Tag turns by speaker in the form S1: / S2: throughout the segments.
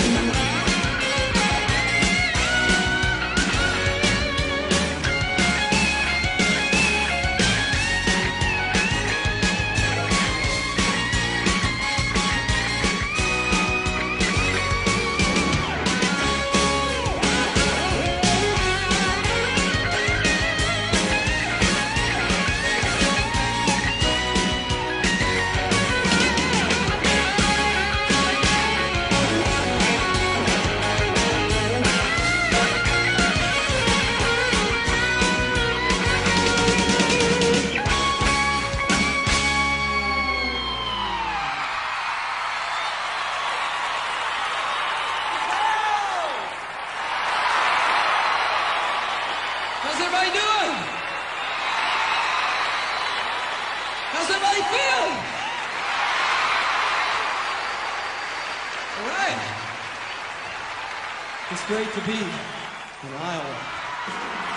S1: How's everybody doing? How's everybody feel? All right. It's great to be in Iowa.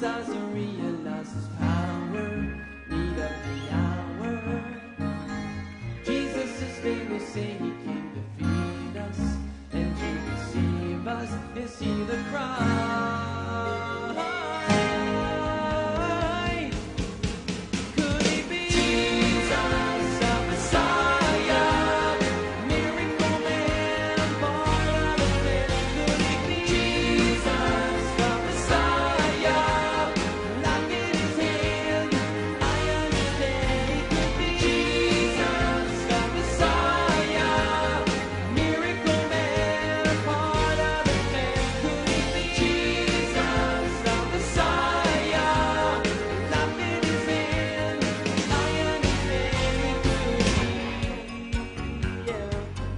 S1: Caesarea lost his power, need of the hour. Jesus is famous, say he came to feed us and to receive us. Is he the Christ? Could he be Jesus, the Messiah, miracle man, born of a man? Could he be Jesus, the Messiah, lock in his hand? I understand he could be Jesus, the Messiah, miracle man, born of a man. Could he be Jesus, the Messiah, lock in his hand? I understand he could be, yeah.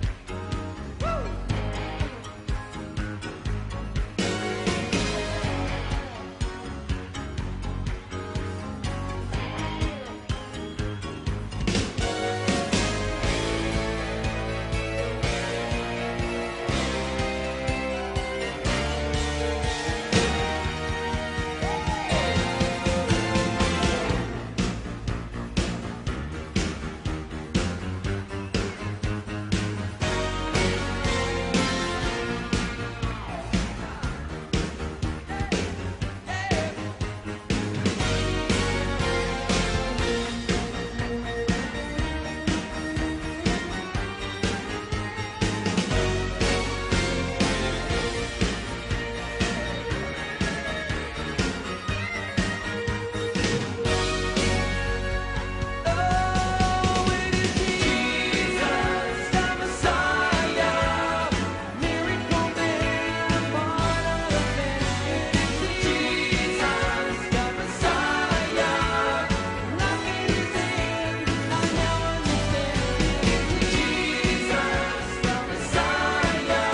S1: Oh, it is Jesus, the Messiah, miracle man, born of a man. It is Jesus, the Messiah, lock in his hand. I now understand. It is Jesus, the Messiah.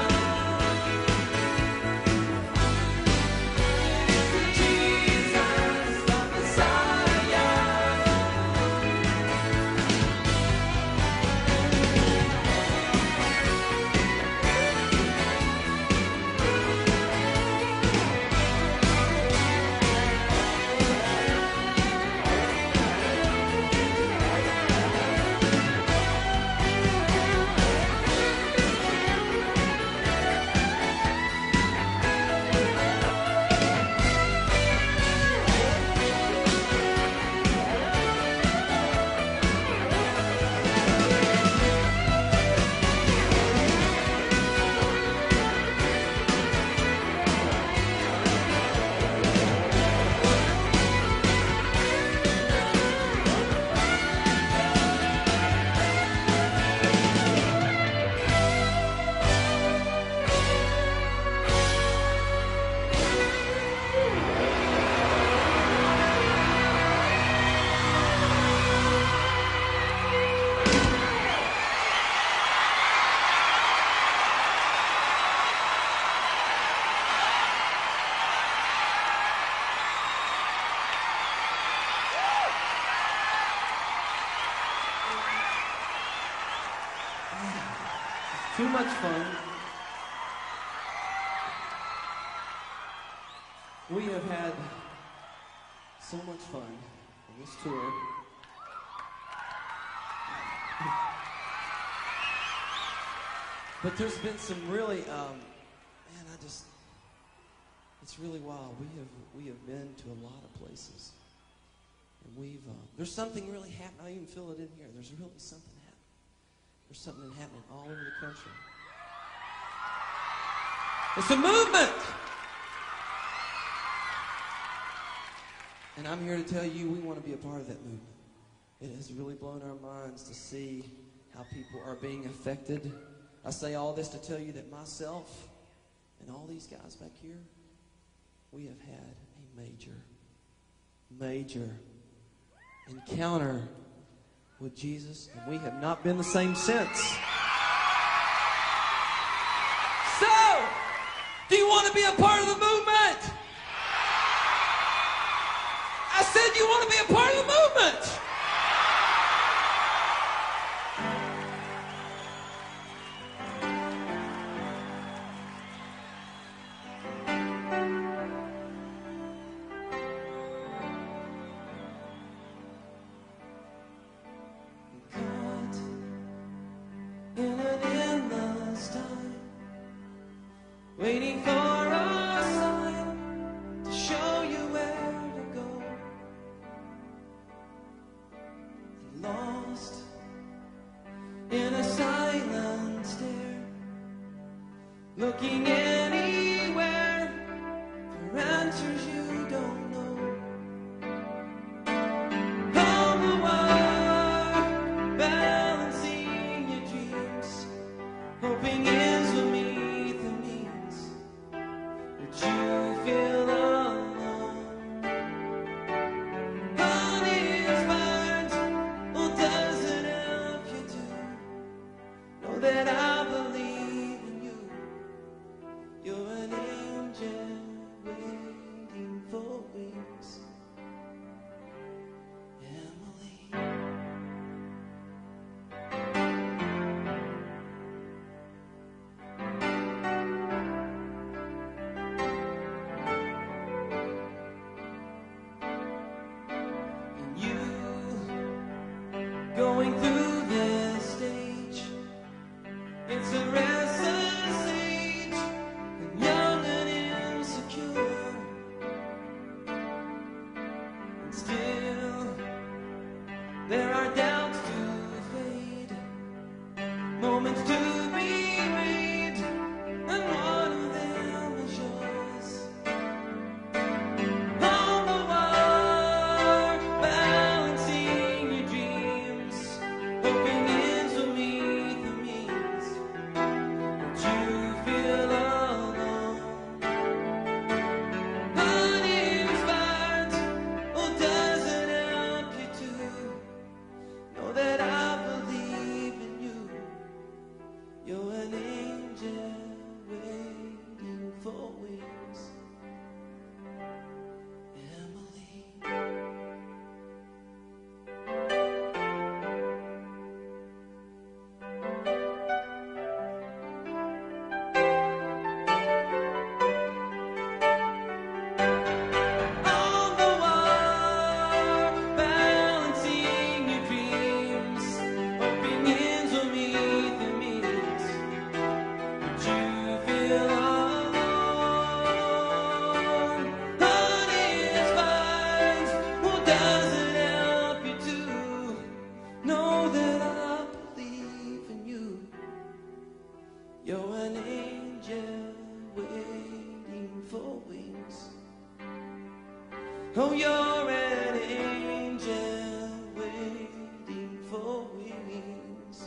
S1: It is Jesus, the Messiah. Too much fun. We have had so much fun on this tour. But there's been some really, it's really wild. We have been to a lot of places. And there's something really happening. I even feel it in here. There's really something happening. There's something happening all over the country. It's a movement! And I'm here to tell you we want to be a part of that movement. It has really blown our minds to see how people are being affected. I say all this to tell you that myself and all these guys back here, we have had a major encounter with Jesus, and we have not been the same since. So, do you want to be a part of the movement? I said you want to be a part of the movement. waiting for a sign to show you where to go. And lost in a silent stare, looking anywhere for answers you don't know. On the wire, balancing your dreams, hoping ends will meet the means, but you feel alone. Uninspired, well, does it help you to know that I believe in you? You're an angel waiting for wings, Emily. And you going through this stage, it's a restless age, and young and insecure, and still there are doubts to fade, moments to be made, and one of them is yours. On the wire, balancing your dreams, hoping ends will meet the means, but you feel alone. Uninspired, oh, does it help you to know that I believe in you? You're an angel waiting for wings, Emily. On the wire, balancing your dreams, hoping ends will meet the means, but you feel alone. Uninspired, well, does it help you to know that I believe in you? You're an angel waiting for wings. Oh, you're an angel waiting for wings,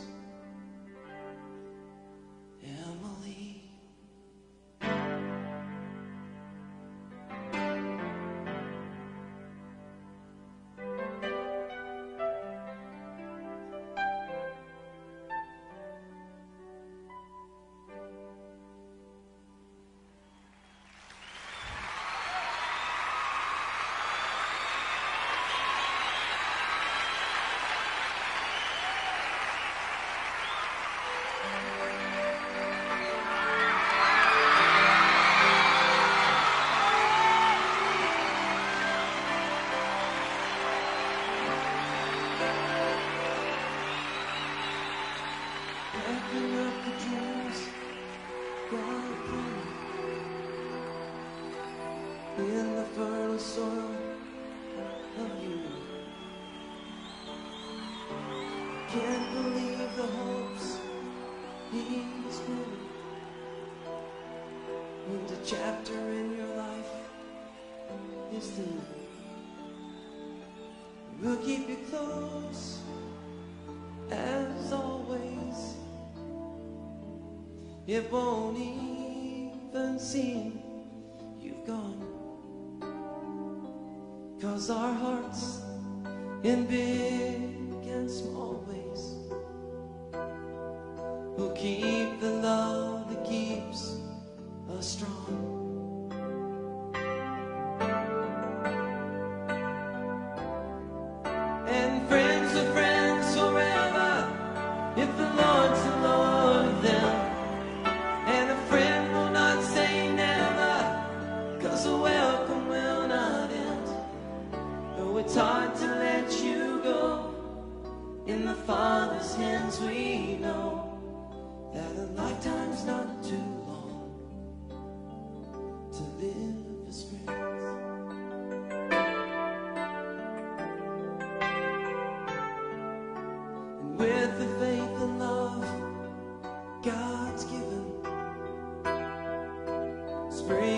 S1: Emily. Packing up the dreams God planted in the fertile soil of you. Can't believe the hopes He's written when the chapter in your life is through. We'll keep you close as always. It won't even seem you've gone, 'cause our hearts in big and small ways will keep the love that keeps us strong. And friends are friends forever if the Lord's the Lord of them. And a friend will not say never, 'cause a welcome will not end. Though it's hard to let you go, in the Father's hands we know that a life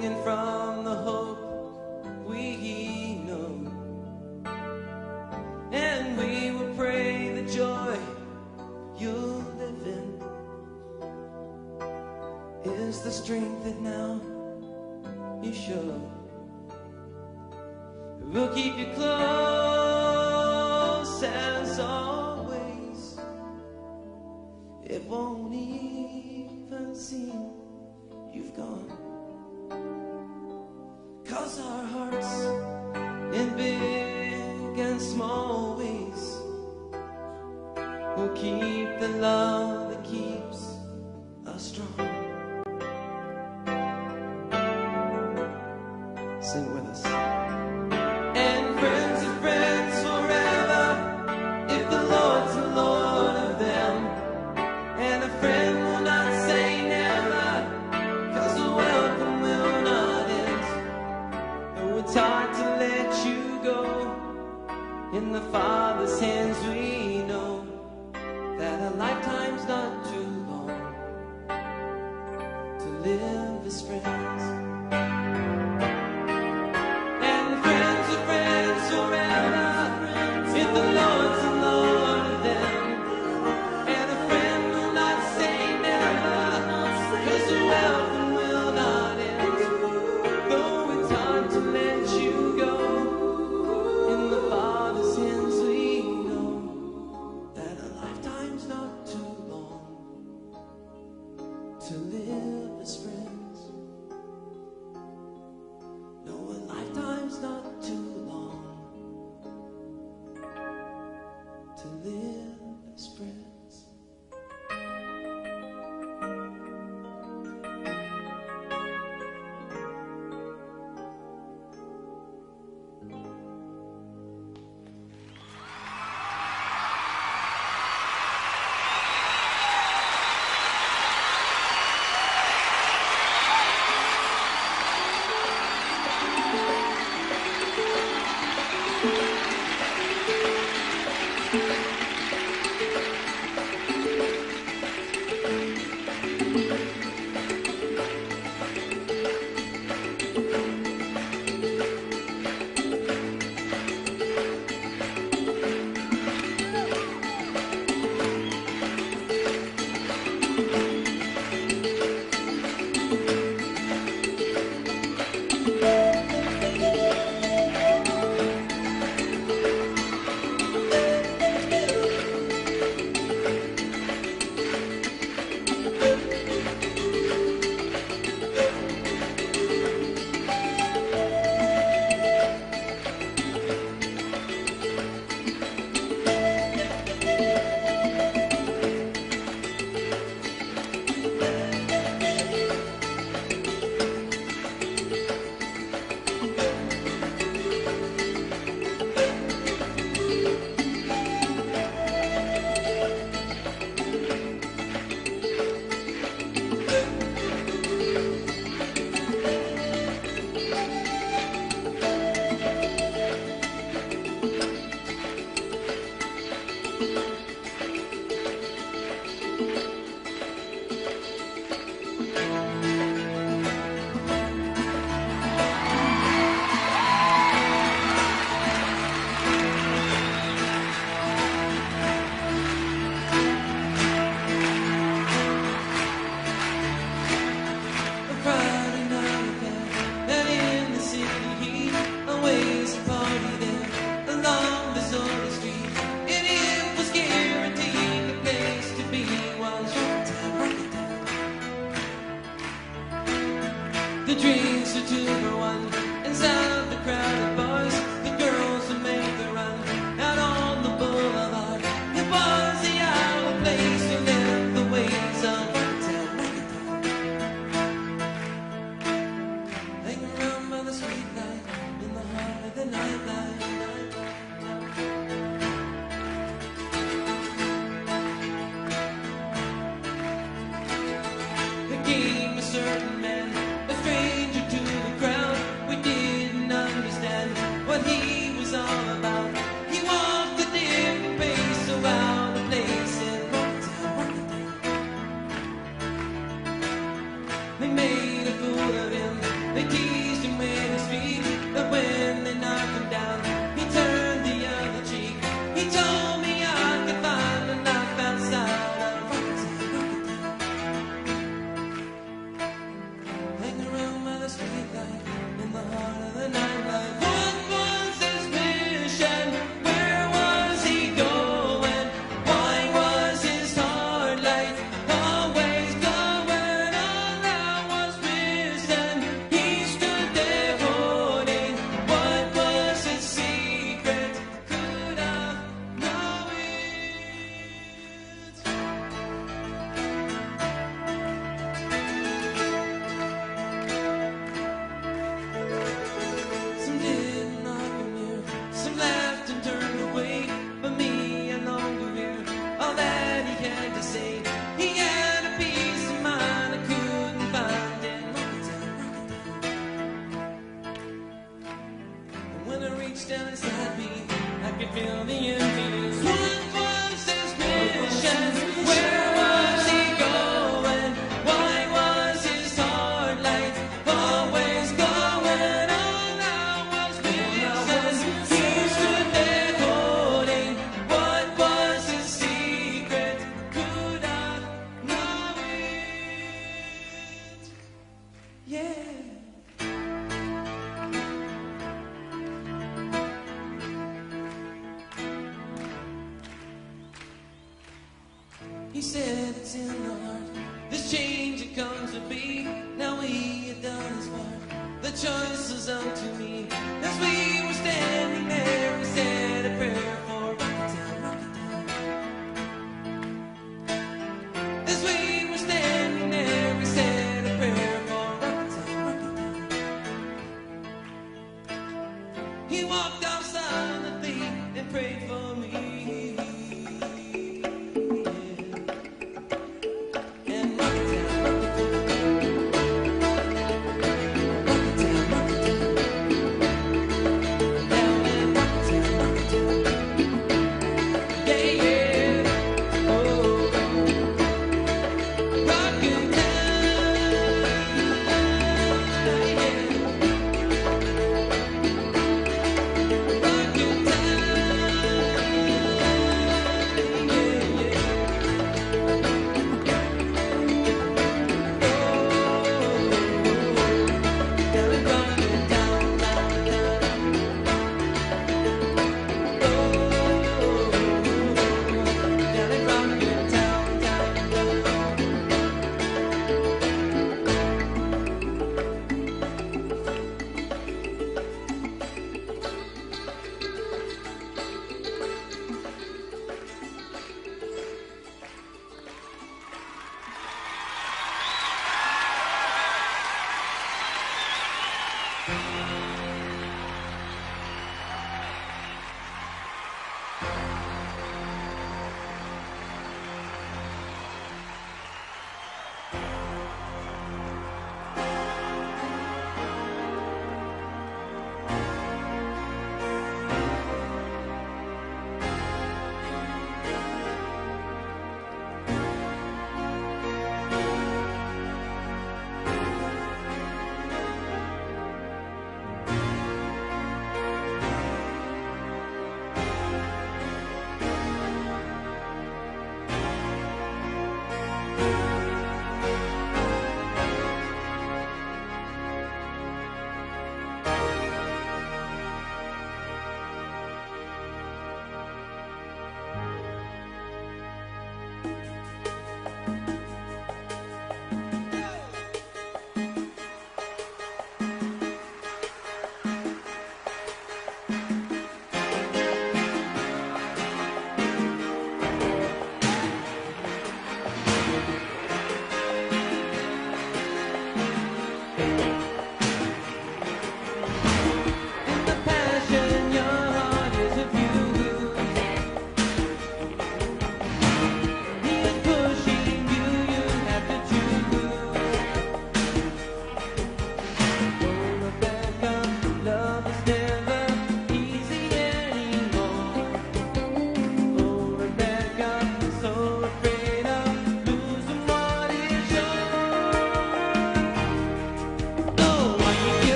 S1: singing from the hope we know, and we will pray the joy you'll live in is the strength that now you show. We'll keep you close as always. It won't even seem you've gone, 'cause our hearts in big and small ways will keep the love that keeps us strong. Sing with us. And friends of friends forever, if the Lord's the Lord of them. And a friend will not say never, 'cause the welcome will not end. Though it's hard to let you go, in the Father's hands we know that a lifetime's not too long to live as friends. And friends of friends forever, if the Lord's the Lord of them. And a friend will not say never, 'cause the welcome will not end. Though it's hard to let you go, in the Father's hands we know that a lifetime's not too long to live as friends. No, a lifetime's not too long to live as friends. The dreams are two for one, inside the crowded boys, the girls who make the run out on the boulevard. It was the hour place who left the ways of town. Hang around by the street light in the heart of the nightlight. The game a certain man, a stranger to the crowd. We didn't understand what he was all about. He walked a different pace around the place in Rocktown. They made a fool of him. They reached down inside me. I could feel the emptiness. What was his mission? Where was he going? Why was his heart light always going on? I was missing. He stood there holding. What was his secret? Could I know it? Yeah. He said it's in the heart. This change it comes to be. Now he had done his part. The choice was up to me. As we were standing there, we said a prayer for Rocketown, Rocketown. As we were standing there, we said a prayer for Rocketown, Rocketown. He walked out silently and prayed for me. And Rocketown.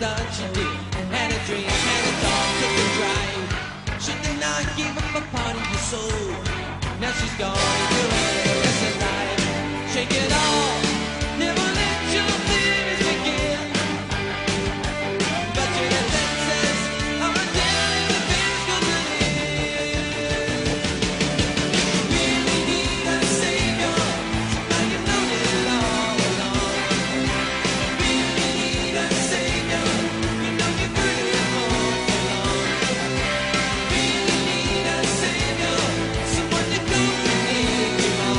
S1: thought she did. Had a dream, had a dog, took a drive. She did not give up a part of your soul. Now she's gone and you're the rest of life. Shake it off, never let your feelings begin. But you're the senses of a dead in the physical within. You really need a savior, now you've known it all along. You really need a savior, you know you've heard it all along. You really need a savior, someone to come and lead you on.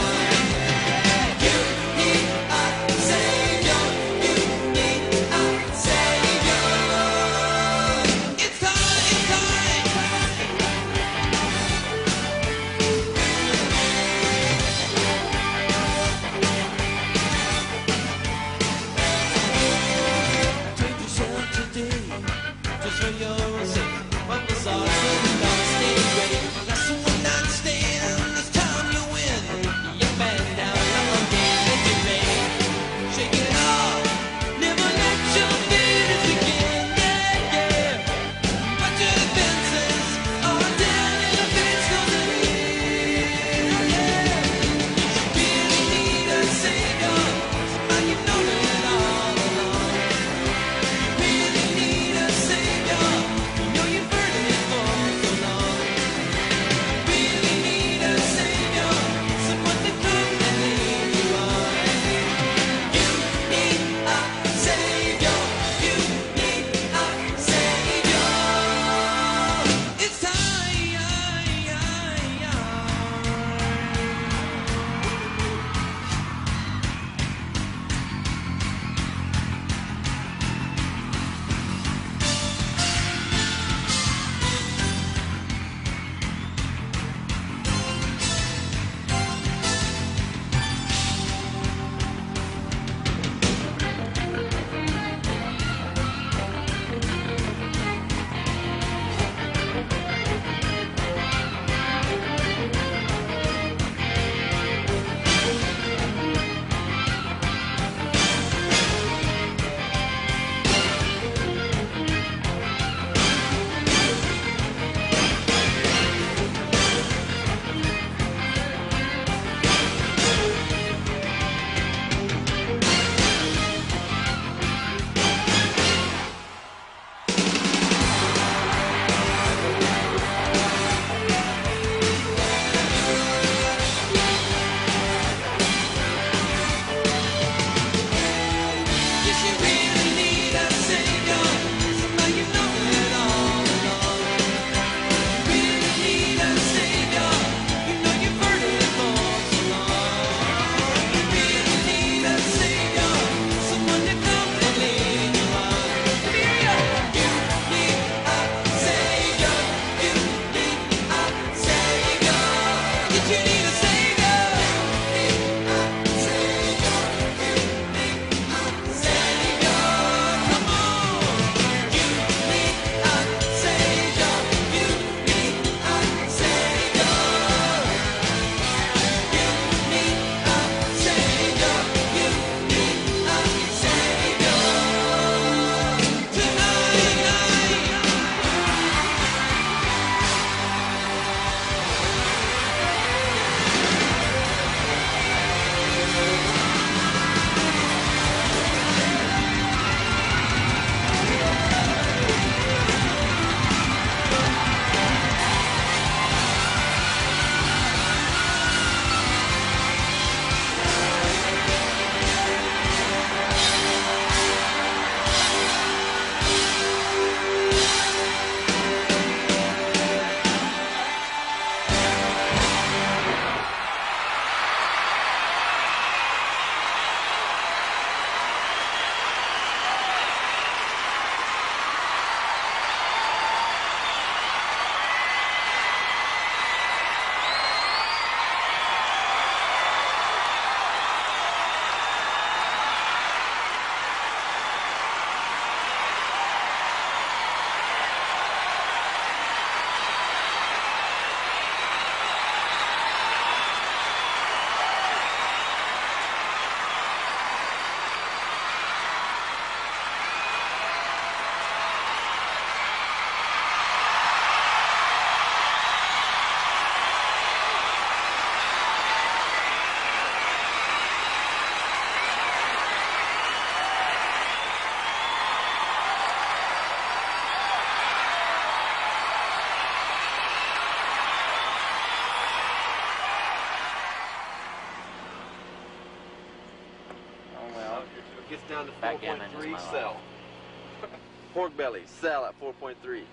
S2: Gets down to
S3: Backgammon is
S2: 4.3,
S3: my
S2: sell. Pork belly, sell at 4.3.
S4: Baby!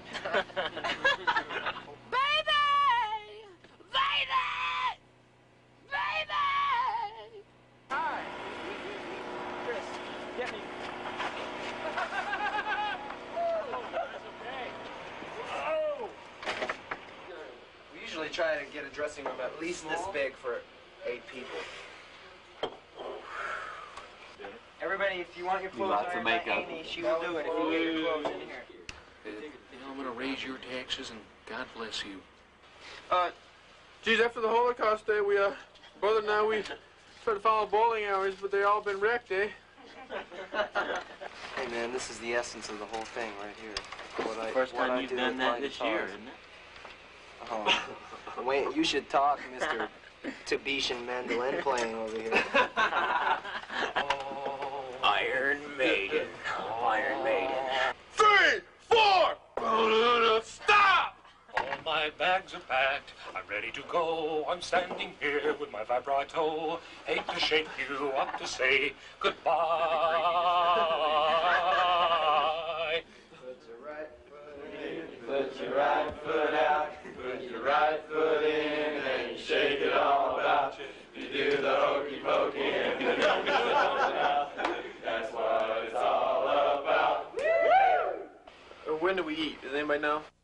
S4: Baby! Baby!
S5: Hi. Chris, get me. Oh, that's okay. Whoa!
S6: We usually try to get a dressing room at least this big for 8 people. Everybody, if you want your clothes
S3: lots of
S6: ironed by
S3: makeup.
S6: Amy, she will do it if you get your clothes in here.
S7: I'm going to raise your taxes and God bless you.
S8: Geez, after the Holocaust Day, brother and I, we tried to follow bowling hours, but they all been wrecked, eh?
S6: Hey man, this is the essence of the whole thing right here.
S3: First time you've done that this year, isn't it?
S6: Oh, wait, you should talk, Mr. Tabishan mandolin playing over here.
S3: Iron Maiden. Iron Maiden.
S8: 3, 4, stop!
S9: All my bags are packed, I'm ready to go. I'm standing here with my vibrato. Hate to shake you up to say goodbye.
S6: Put your right foot out, put your right foot in, and you shake it all about. You do the hokey pokey and the hokey out. That's what it's all about.
S8: When do we eat? Does anybody know?